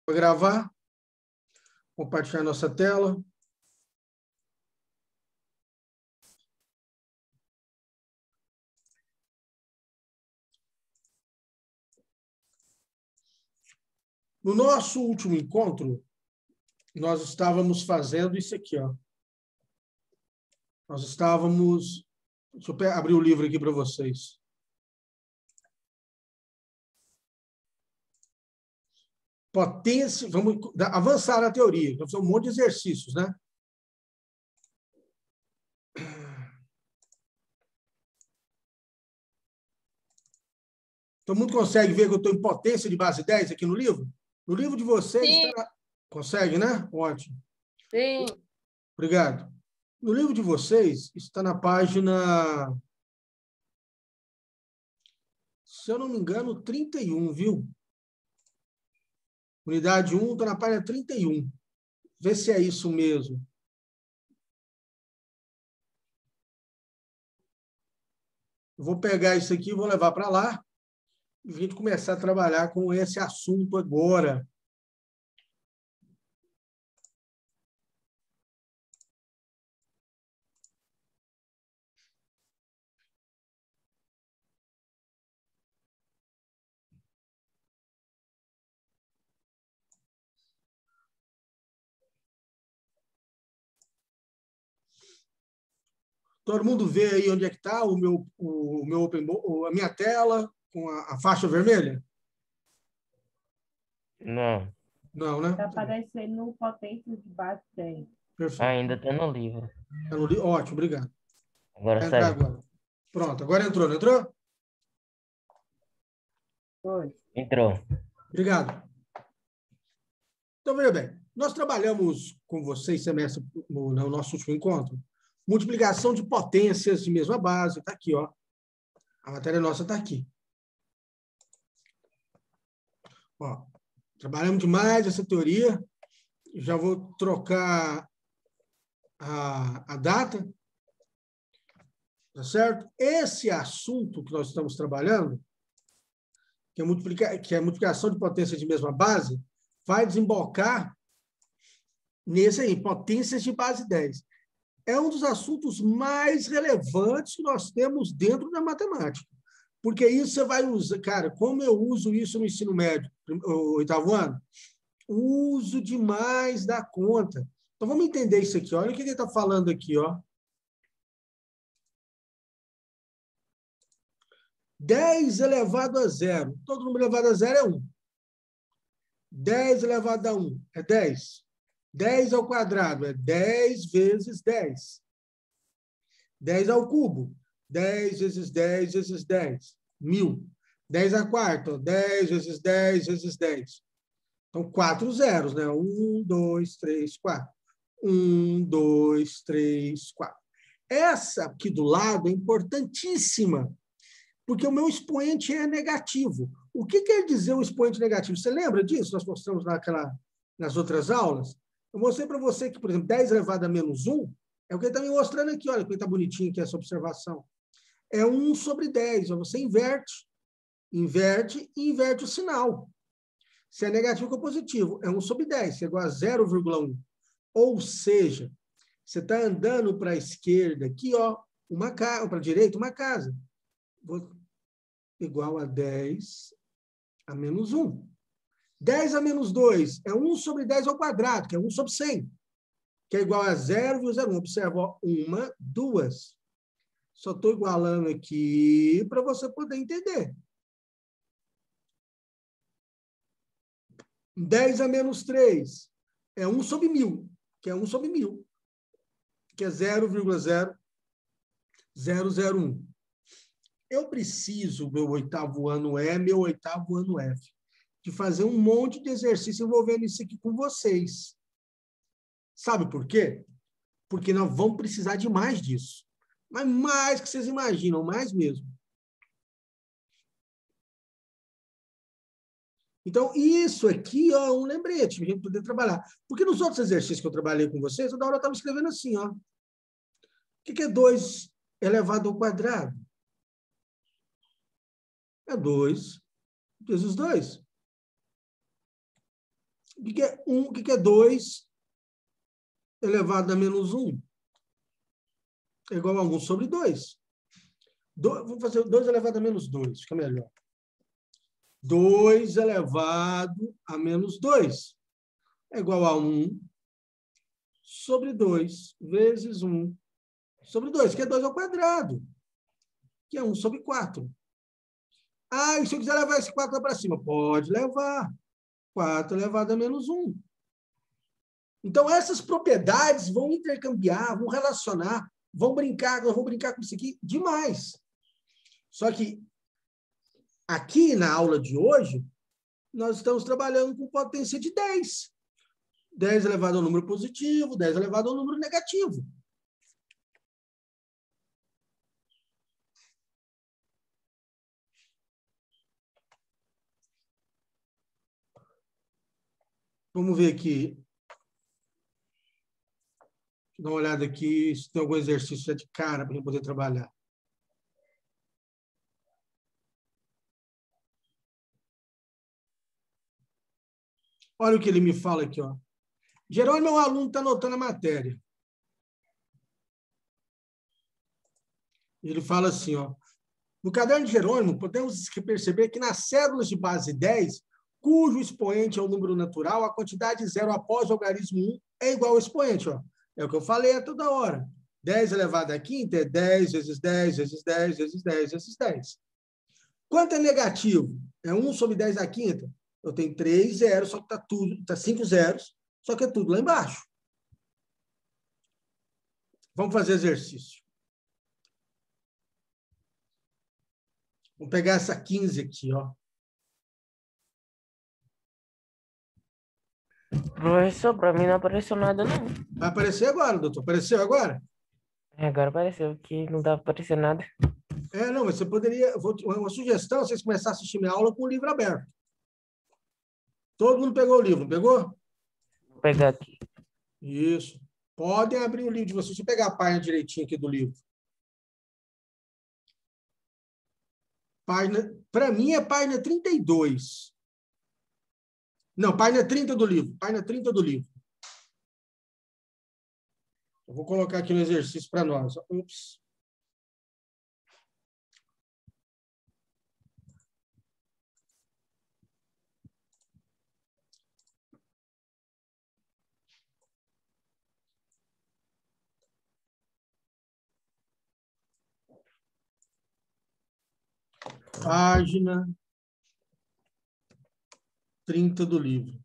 Vou gravar, compartilhar nossa tela. No nosso último encontro, nós estávamos fazendo isso aqui, ó. Nós estávamos... Deixa eu abrir o livro aqui para vocês. Potência... Vamos avançar na teoria. Nós temos um monte de exercícios, né? Todo mundo consegue ver que eu estou em potência de base 10 aqui no livro? No livro de vocês... Tá... Consegue, né? Ótimo. Sim. Obrigado. No livro de vocês, está na página... Se eu não me engano, 31, viu? Unidade 1 está na página 31. Vê se é isso mesmo. Eu vou pegar isso aqui e vou levar para lá e a gente começar a trabalhar com esse assunto agora. Todo mundo vê aí onde é que está o meu a minha tela com a faixa vermelha? Não. Não, né? Está aparecendo potência de base 10. Perfeito. Ainda está no livro. Tá no livro? Ótimo, obrigado. Agora Vai entrar saiu. agora. Pronto, agora entrou, não entrou? Foi. Entrou. Obrigado. Então, veja bem, nós trabalhamos com vocês semestre no nosso último encontro, multiplicação de potências de mesma base, está aqui, ó. A matéria nossa está aqui. Ó, trabalhamos demais essa teoria. Já vou trocar a data, tá certo? Esse assunto que nós estamos trabalhando, que é a multiplicação de potências de mesma base, vai desembocar nesse aí, potências de base 10. É um dos assuntos mais relevantes que nós temos dentro da matemática. Porque isso você vai usar... Cara, como eu uso isso no ensino médio, o 8º ano? Uso demais da conta. Então, vamos entender isso aqui. Olha o que ele está falando aqui, ó. 10 elevado a 0. Todo número elevado a 0 é 1. 10 elevado a 1 é 10. 10 ao quadrado é 10 vezes 10. 10 ao cubo. 10 vezes 10 vezes 10. 1000. 10 à quarta. 10 vezes 10 vezes 10. Então, 4 zeros, né? 1, 2, 3, 4. 1, 2, 3, 4. Essa aqui do lado é importantíssima, porque o meu expoente é negativo. O que quer dizer o expoente negativo? Você lembra disso? Nós mostramos nas outras aulas. Eu mostrei para você que, por exemplo, 10 elevado a menos 1 é o que ele está me mostrando aqui. Olha, que está bonitinho aqui essa observação. É 1 sobre 10. Você inverte e inverte o sinal. Se é negativo ou positivo, é 1 sobre 10, que é igual a 0,1. Ou seja, você está andando para a esquerda aqui, ó, uma casa, para a direita, uma casa. Igual a 10 a menos 1. 10 a menos 2 é 1 sobre 10 ao quadrado, que é 1 sobre 100, que é igual a 0,01. Observa, ó, 1, 2. Só estou igualando aqui para você poder entender. 10 a menos 3 é 1 sobre 1000, que é 1 sobre 1000, que é 0,0001. Eu preciso, meu 8º ano E, meu 8º ano F, de fazer um monte de exercício envolvendo isso aqui com vocês. Sabe por quê? Porque nós vamos precisar de mais disso. Mas mais que vocês imaginam, mais mesmo. Então, isso aqui ó, é um lembrete para a gente poder trabalhar. Porque nos outros exercícios que eu trabalhei com vocês, toda hora eu estava escrevendo assim, ó. O que é 2 elevado ao quadrado? É 2 vezes 2. O que é 1? O que é 2 elevado a menos 1? É igual a 1 sobre 2. Vamos fazer 2 elevado a menos 2, fica melhor. 2 elevado a menos 2 é igual a 1 sobre 2 vezes 1 sobre 2, que é 2 ao quadrado, que é 1 sobre 4. Ah, e se eu quiser levar esse 4 para cima? Pode levar. 4 elevado a menos 1. Então, essas propriedades vão intercambiar, vão relacionar, vão brincar, eu vou brincar com isso aqui demais. Só que, aqui na aula de hoje, nós estamos trabalhando com potência de 10. 10 elevado ao número positivo, 10 elevado ao número negativo. Vamos ver aqui. Deixa eu dar uma olhada aqui se tem algum exercício de cara para eu poder trabalhar. Olha o que ele me fala aqui, ó. Jerônimo, meu aluno, está anotando a matéria. Ele fala assim, ó. No caderno de Jerônimo, podemos perceber que nas cédulas de base 10, cujo expoente é o número natural, a quantidade zero após o algarismo 1 é igual ao expoente, ó. É o que eu falei a toda hora. 10 elevado à quinta é 10 vezes 10 vezes 10 vezes 10 vezes 10. Quanto é negativo? É 1 sobre 10 à quinta. Eu tenho 3 zeros, só que está 5 zeros, só que é tudo lá embaixo. Vamos fazer exercício. Vamos pegar essa 15 aqui, ó. Professor, para mim não apareceu nada, não. Vai aparecer agora, doutor. Apareceu agora? Agora apareceu que não dava para aparecer nada. Não, mas você poderia... Uma sugestão, vocês começarem a assistir minha aula com o livro aberto. Todo mundo pegou o livro, não pegou? Vou pegar aqui. Isso. Podem abrir o livro de vocês. Deixa eu pegar a página direitinho aqui do livro. Página... Para mim, é página 32. Não, página 30 do livro. Página 30 do livro. Eu vou colocar aqui no exercício para nós. Ups. Página 30 do livro.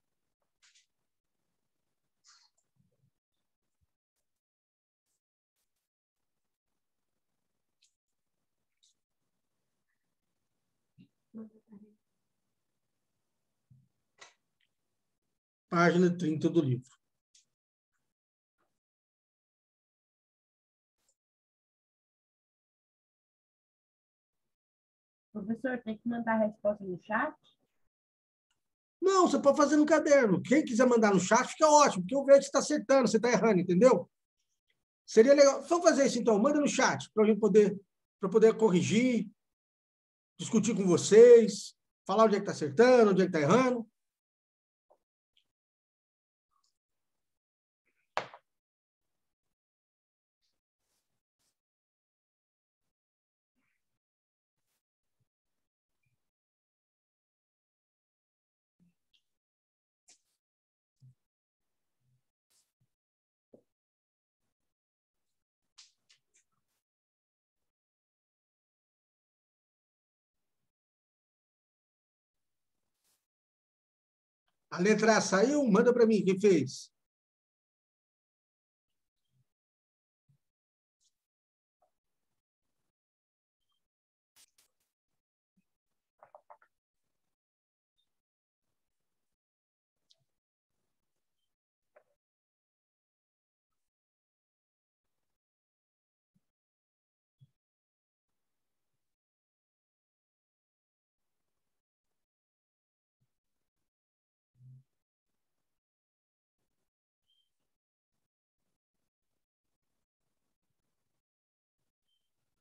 Página 30 do livro. Professor, tem que mandar a resposta no chat? Não, você pode fazer no caderno. Quem quiser mandar no chat, fica ótimo, porque eu vejo que você está acertando, você está errando, entendeu? Seria legal. Vamos fazer isso, então. Manda no chat, para poder corrigir, discutir com vocês, falar onde é que está acertando, onde é que está errando. A letra A saiu? Manda para mim, quem fez?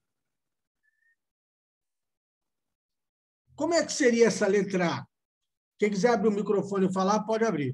Como é que seria essa letra A? Quem quiser abrir o microfone e falar, pode abrir.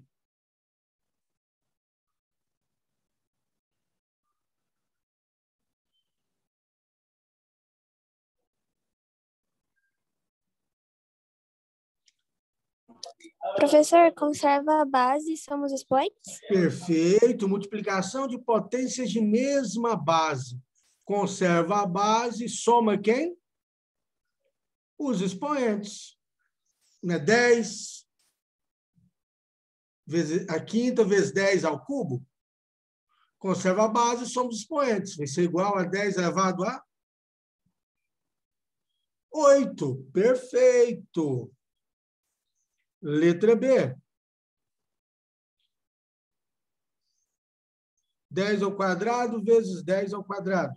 Professor, conserva a base, somos expoentes? Perfeito. Multiplicação de potências de mesma base. Conserva a base, soma quem? Os expoentes. 10 vezes a quinta vezes 10 ao cubo. Conserva a base, somos expoentes. Vai ser igual a 10 elevado a 8. Perfeito. Letra B. 10 ao quadrado vezes 10 ao quadrado.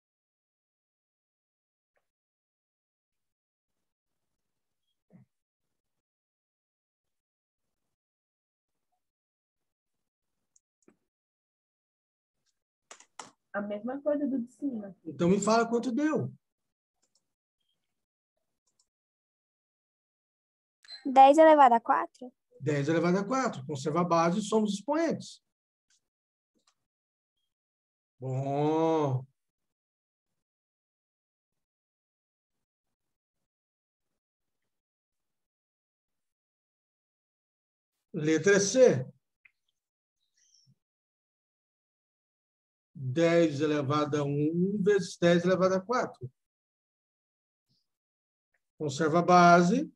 A mesma coisa do de cima. Então, me fala quanto deu. 10 elevado a 4? 10 elevado a 4. Conserva a base, somos expoentes. Bom. Letra C. 10 elevado a 1 vezes 10 elevado a 4. Conserva a base.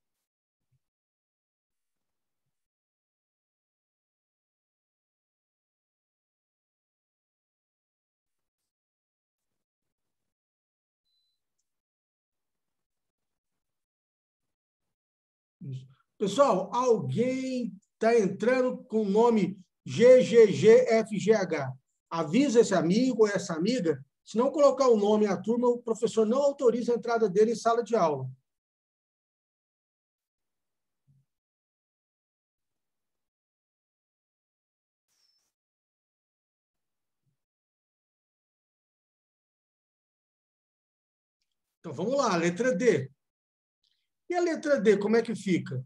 Pessoal, alguém está entrando com o nome GGGFGH. Avisa esse amigo ou essa amiga. Se não colocar o nome e a turma, o professor não autoriza a entrada dele em sala de aula. Então, vamos lá, letra D. E a letra D, como é que fica?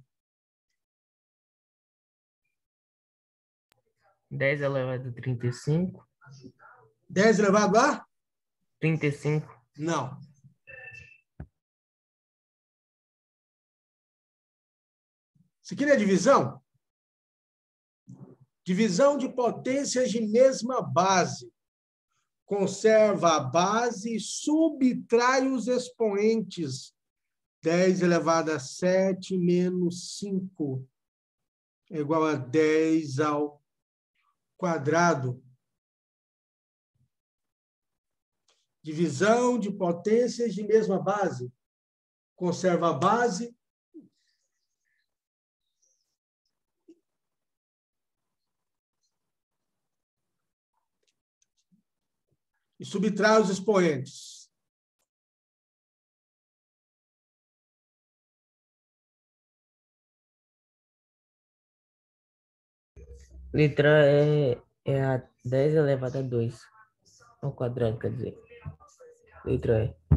10 elevado a 35. 10 elevado a? 35. Não. Você queria divisão? Divisão de potências de mesma base. Conserva a base e subtrai os expoentes. 10 elevado a 7 menos 5 é igual a 10 ao quadrado. Divisão de potências de mesma base. Conserva a base e subtrai os expoentes. Letra é a 10 elevado a 2 ao quadrado, quer dizer. Letra E.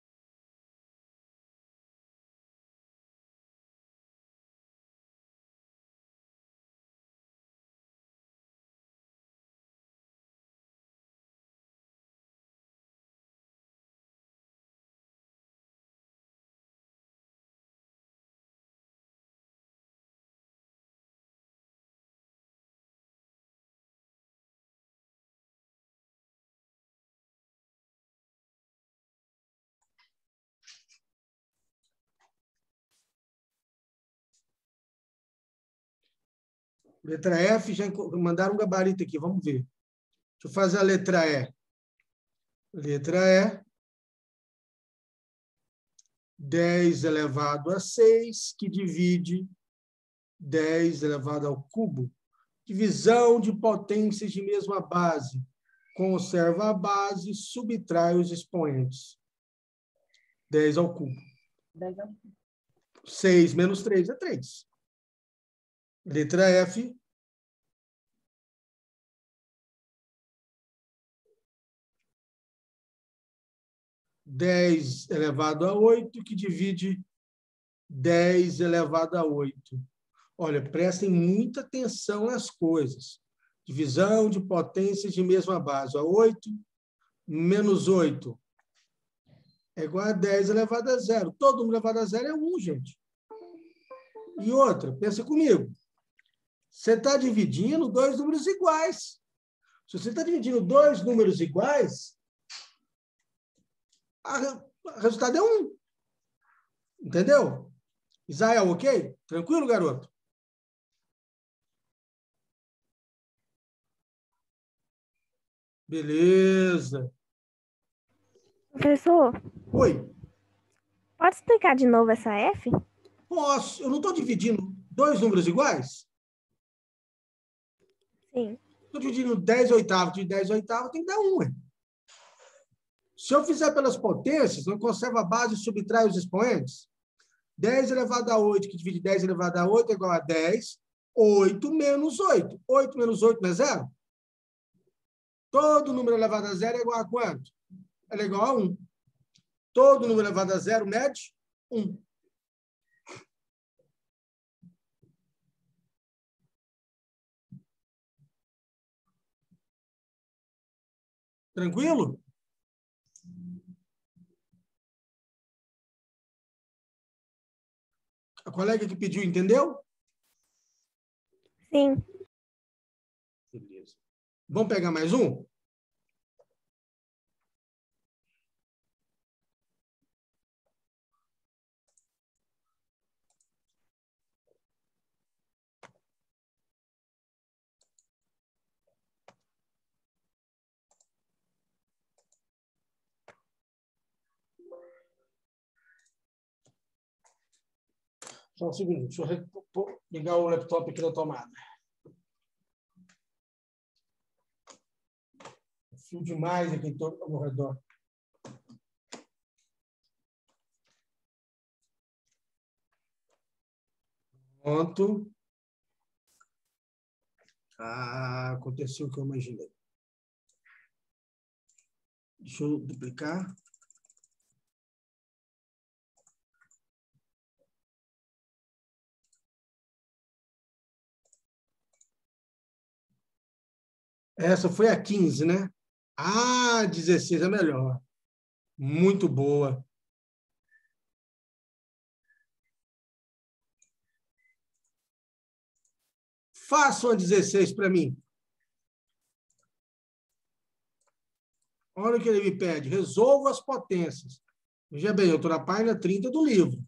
Letra F, já mandaram um gabarito aqui, vamos ver. Deixa eu fazer a letra E. Letra E. 10 elevado a 6, que divide 10 elevado ao cubo. Divisão de potências de mesma base. Conserva a base e subtrai os expoentes. 10 ao cubo. 10 ao 6 menos 3 é 3. Letra F. 10 elevado a 8, que divide 10 elevado a 8. Olha, prestem muita atenção nas coisas. Divisão de potências de mesma base. 8 menos 8 é igual a 10 elevado a zero. Todo número elevado a zero é 1, gente. E outra, pensa comigo. Você está dividindo dois números iguais. Se você está dividindo dois números iguais, o resultado é 1. Entendeu? Israel, ok? Tranquilo, garoto? Beleza. Professor, Oi. pode explicar de novo essa F? Posso. Eu não estou dividindo dois números iguais? Sim. Estou dividindo 10 oitavos de 10 oitavos, tem que dar 1. Ué. Se eu fizer pelas potências, não conserva a base e subtrai os expoentes? 10 elevado a 8, que divide 10 elevado a 8 é igual a 10. 8 menos 8. 8 menos 8 não é zero? Todo número elevado a zero é igual a quanto? É igual a 1. Todo número elevado a zero mede 1. Tranquilo? A colega que pediu, entendeu? Sim. Beleza. Vamos pegar mais um? Só um segundo, deixa eu ligar o laptop aqui na tomada. Fio demais aqui ao meu redor. Pronto. Ah, aconteceu o que eu imaginei. Deixa eu duplicar. Essa foi a 15, né? Ah, 16 é melhor. Muito boa. Faça uma 16 para mim. Olha o que ele me pede. Resolva as potências. Veja bem, eu estou na página 30 do livro.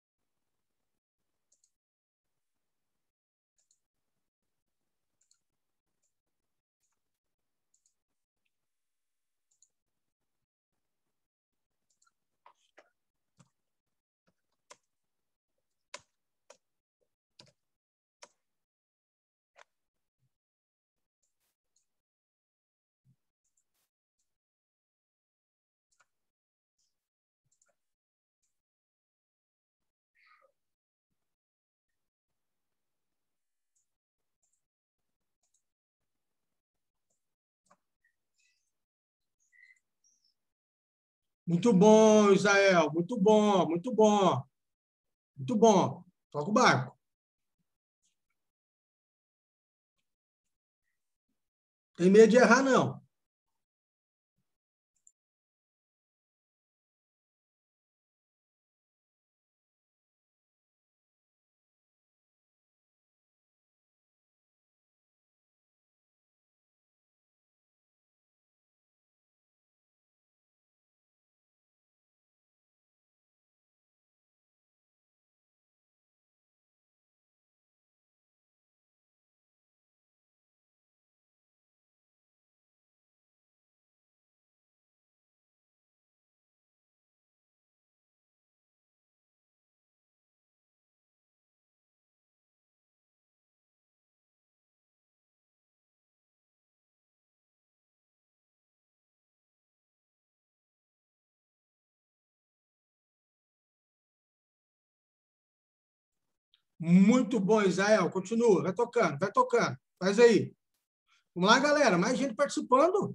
Muito bom, Israel. Muito bom, muito bom. Muito bom. Toca o barco. Tem medo de errar, não. Muito bom, Israel. Continua. Vai tocando, vai tocando. Faz aí. Vamos lá, galera. Mais gente participando.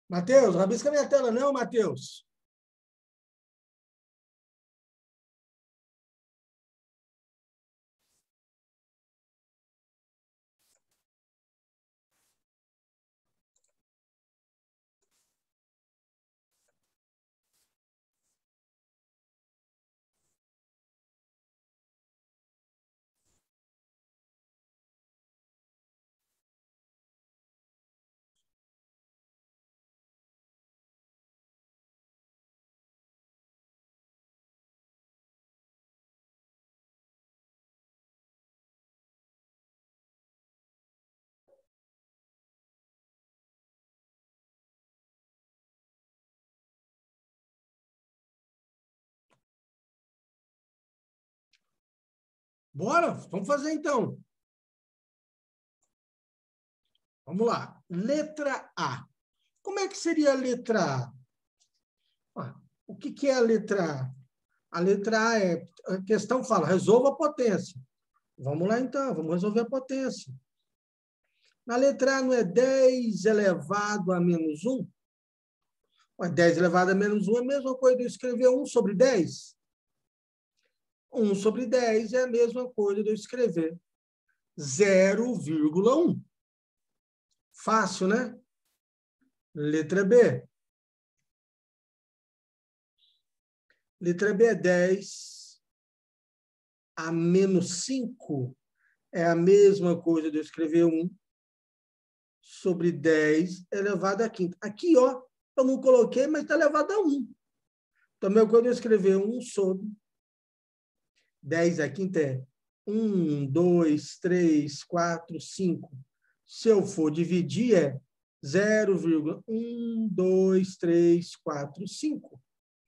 Matheus, rabisca minha tela, não, Matheus. Bora, vamos fazer então. Vamos lá. Letra A. Como é que seria a letra A? O que é a letra A? A letra A é... A questão fala, resolva a potência. Vamos lá, então. Vamos resolver a potência. Na letra A não é 10 elevado a menos 1? Ué, 10 elevado a menos 1 é a mesma coisa de eu escrever 1 sobre 10. 1 sobre 10 é a mesma coisa de eu escrever 0,1. Fácil, né? Letra B. Letra B é 10 a menos 5. É a mesma coisa de eu escrever 1 sobre 10 elevado a quinta. Aqui, ó, eu não coloquei, mas está elevado a 1. Então, a mesma coisa de eu escrever 1 sobre 10 a quinta é 1, 2, 3, 4, 5. Se eu for dividir, é 0,1, 2, 3, 4, 5.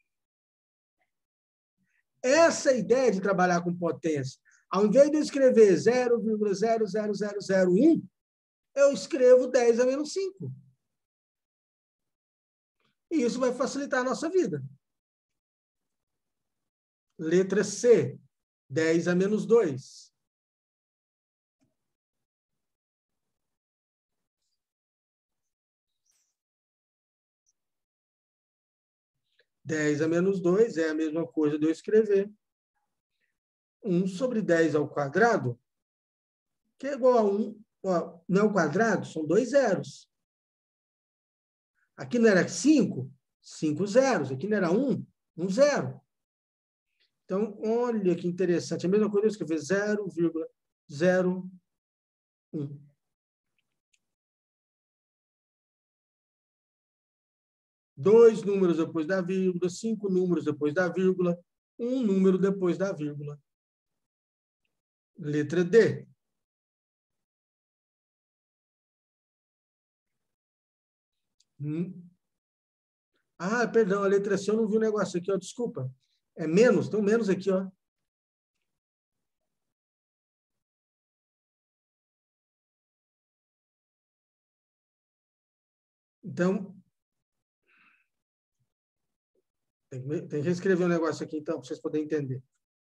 Essa é a ideia de trabalhar com potência. Ao invés de eu escrever 0,00001, eu escrevo 10 a menos 5. E isso vai facilitar a nossa vida. Letra C, 10 a menos 2. Dez a menos 2 é a mesma coisa de eu escrever 1 sobre 10 ao quadrado, que é igual a 1, ó, não é o quadrado, são 2 zeros. Aqui não era 5? 5 zeros. Aqui não era 1? 1 zero. Então, olha que interessante. A mesma coisa eu escrever 0,01. 2 números depois da vírgula, 5 números depois da vírgula, 1 número depois da vírgula. Letra D. Ah, perdão, a letra C eu não vi o negócio aqui, ó, desculpa. É menos, tem um menos aqui, ó. Então, tem que reescrever um negócio aqui, então, para vocês poderem entender.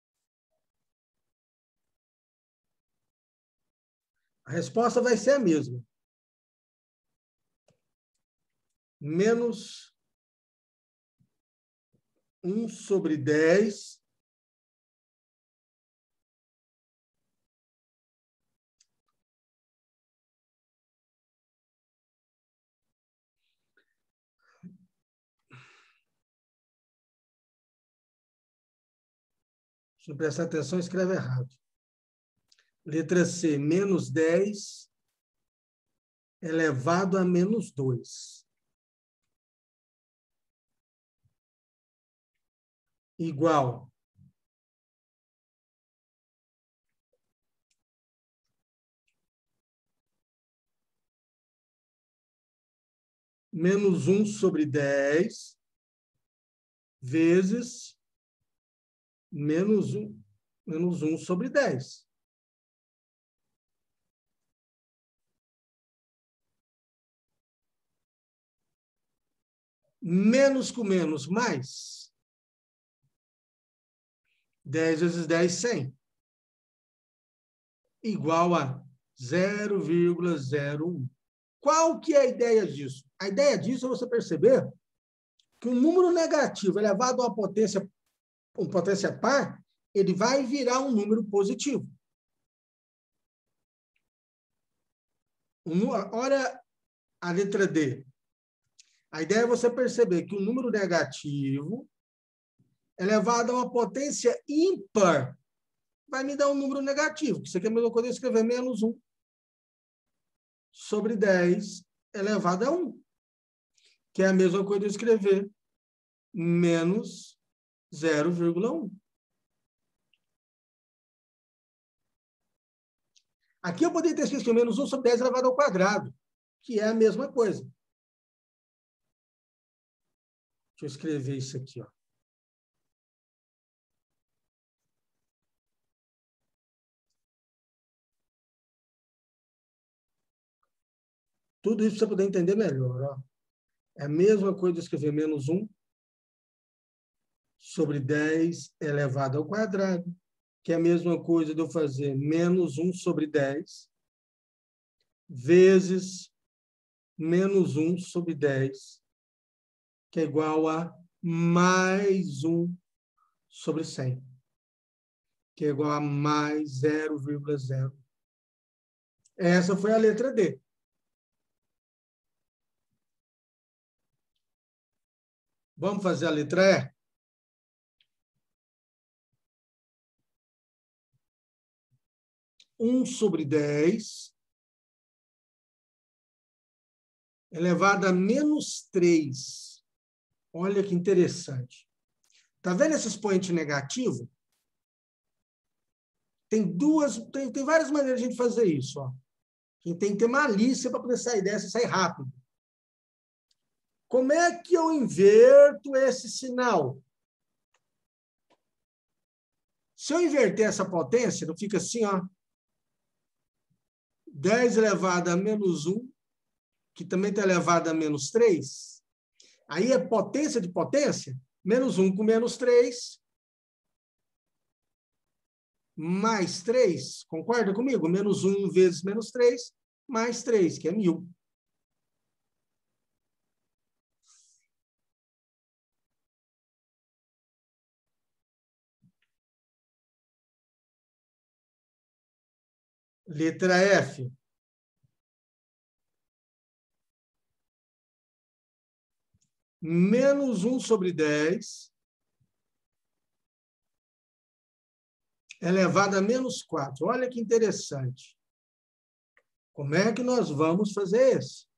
A resposta vai ser a mesma. Menos 1 sobre 10 se não prestar atenção, escreve errado. Letra C, menos 10 elevado a menos 2. Igual menos 1 sobre 10 vezes menos 1 sobre 10. Menos com menos, mais. 10 vezes 10, 100. Igual a 0,01. Qual que é a ideia disso? A ideia disso é você perceber que um número negativo elevado a uma potência par, ele vai virar um número positivo. Olha a letra D. A ideia é você perceber que um número negativo elevado a uma potência ímpar vai me dar um número negativo, que isso aqui é a mesma coisa de escrever menos 1 sobre 10 elevado a 1, que é a mesma coisa de escrever menos 0,1. Aqui eu poderia ter escrito menos 1 sobre 10 elevado ao quadrado, que é a mesma coisa. Deixa eu escrever isso aqui, ó. Tudo isso para você poder entender melhor, ó. É a mesma coisa de escrever menos 1 sobre 10 elevado ao quadrado, que é a mesma coisa de eu fazer menos 1 sobre 10 vezes menos 1 sobre 10, que é igual a mais 1 sobre 100, que é igual a mais 0,0. Essa foi a letra D. Vamos fazer a letra E? Um sobre 10 elevado a menos 3. Olha que interessante. Está vendo esse expoente negativo? Tem várias maneiras de a gente fazer isso. Ó. A gente tem que ter malícia para poder sair dessa e sair rápido. Como é que eu inverto esse sinal? Se eu inverter essa potência, não fica assim, ó. 10 elevado a menos 1, que também está elevado a menos 3. Aí é potência de potência, menos 1 com menos 3, mais 3, concorda comigo? Menos 1 vezes menos 3, mais 3, que é 1000. Letra F. Menos 1 sobre 10 elevado a menos 4. Olha que interessante. Como é que nós vamos fazer isso?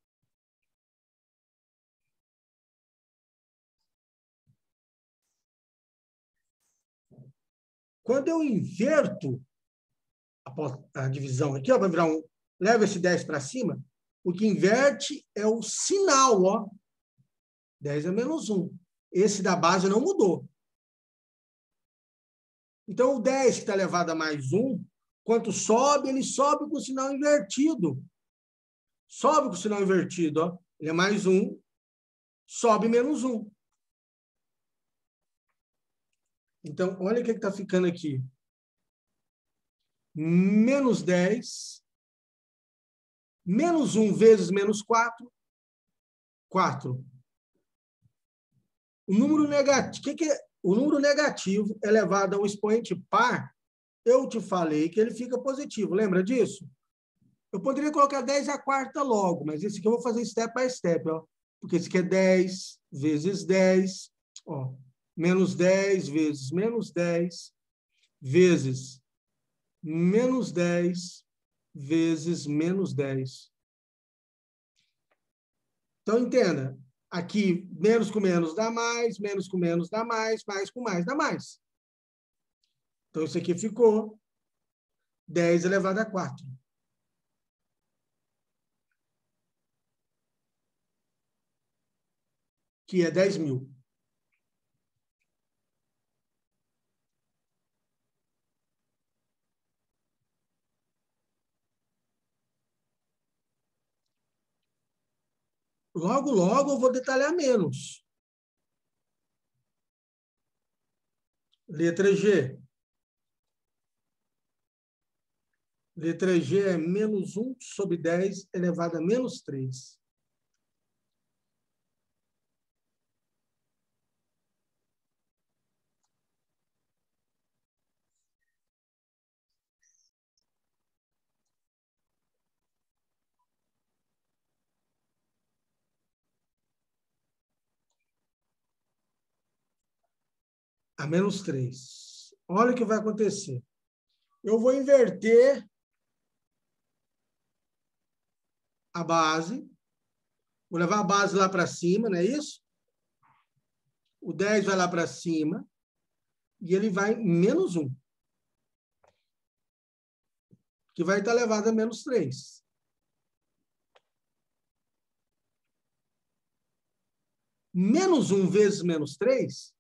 Quando eu inverto a divisão aqui, ó, vai virar um... Leva esse 10 para cima, o que inverte é o sinal, ó. 10 é menos 1. Esse da base não mudou. Então, o 10 que está elevado a mais 1, quanto sobe, ele sobe com o sinal invertido. Sobe com o sinal invertido, ó. Ele é mais 1, sobe menos 1. Então, olha o que está ficando aqui. Menos 10, menos 1 vezes menos 4, 4. O número negativo, que é? O número negativo elevado a um expoente par, eu te falei que ele fica positivo. Lembra disso? Eu poderia colocar 10 à quarta logo, mas esse aqui eu vou fazer step by step, ó. Porque esse aqui é 10 vezes 10, ó. Menos 10 vezes menos 10, vezes menos 10, vezes menos 10. Então, entenda. Aqui, menos com menos dá mais, menos com menos dá mais com mais dá mais. Então, isso aqui ficou 10 elevado a 4. Que é 10.000. Logo, logo, eu vou detalhar menos. Letra G. Letra G é menos 1 sobre 10 elevado a menos 3. A menos 3. Olha o que vai acontecer. Eu vou inverter a base. Vou levar a base lá para cima, não é isso? O 10 vai lá para cima. E ele vai em menos 1. Que vai estar elevado a menos 3. Menos 1 vezes menos 3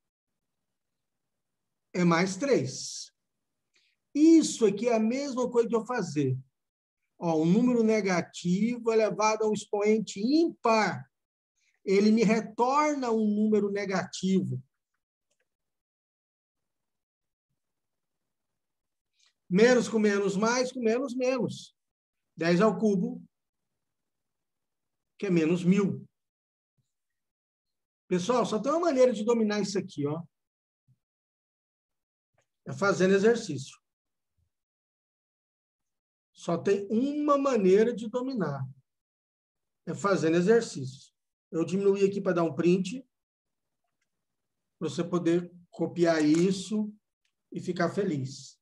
é mais 3. Isso aqui é a mesma coisa que eu fazer. Ó, um número negativo elevado a um expoente ímpar. Ele me retorna um número negativo. Menos com menos, mais com menos, menos. 10 ao cubo, que é menos 1000. Pessoal, só tem uma maneira de dominar isso aqui, ó. É fazendo exercício. Só tem uma maneira de dominar. É fazendo exercício. Eu diminuí aqui para dar um print, para você poder copiar isso e ficar feliz.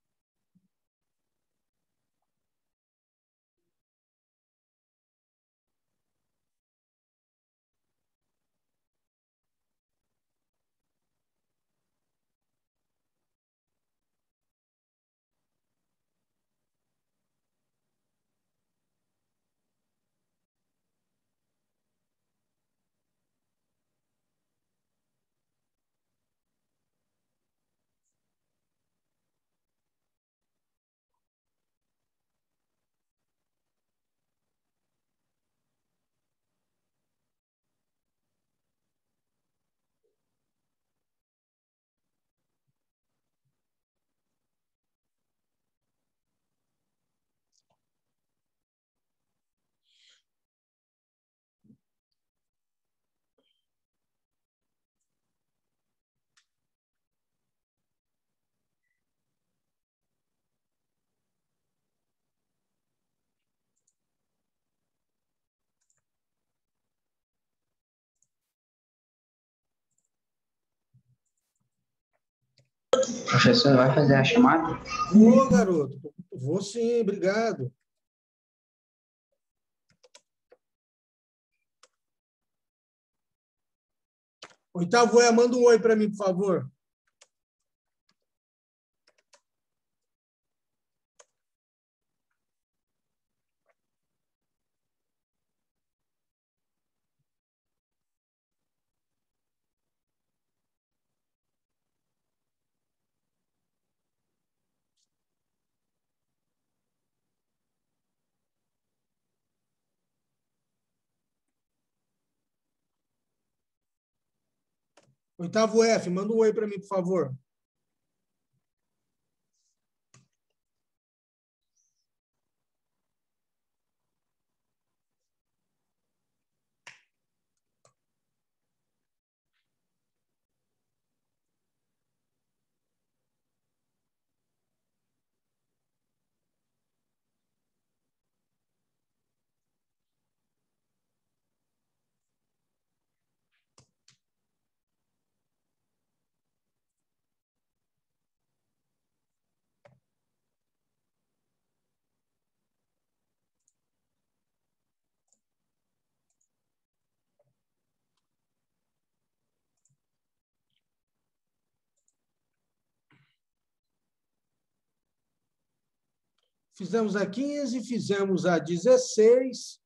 Professor, vai fazer a chamada? Vou, garoto. Vou sim, obrigado. Oitavo E, manda um oi para mim, por favor. Oitavo F, manda um oi para mim, por favor. Fizemos a 15, fizemos a 16.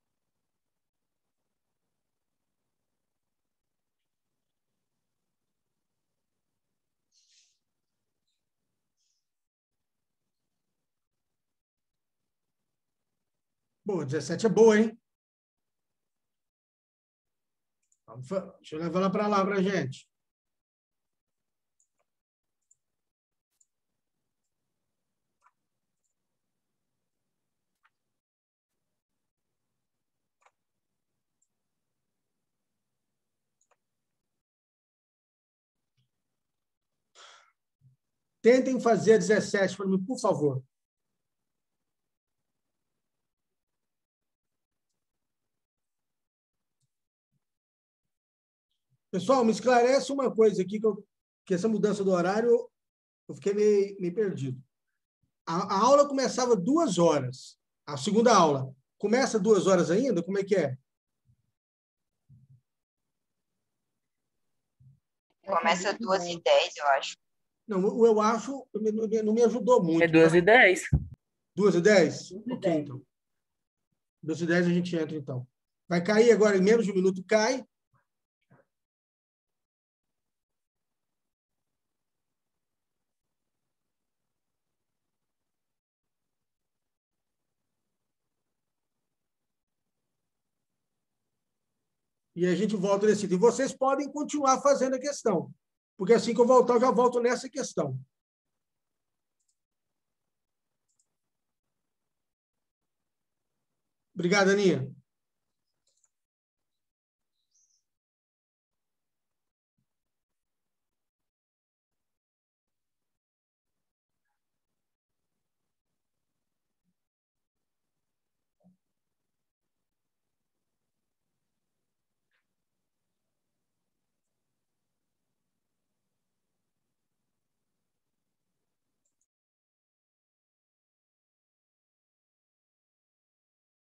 Bom, 17 é boa, hein? Deixa eu levar ela para lá para a gente. Tentem fazer a 17 para mim, por favor. Pessoal, me esclarece uma coisa aqui, que essa mudança do horário, eu fiquei meio perdido. A aula começava 2 horas. A segunda aula começa 2 horas ainda? Como é que é? Começa 2h10, eu acho. Não, eu acho, não me ajudou muito. É 2h10. 2h10? 2h10. Ok, então. 2h10 a gente entra, então. Vai cair agora, em menos de um minuto, cai. E a gente volta nesse dia. E vocês podem continuar fazendo a questão, porque assim que eu voltar, eu já volto nessa questão. Obrigado, Aninha.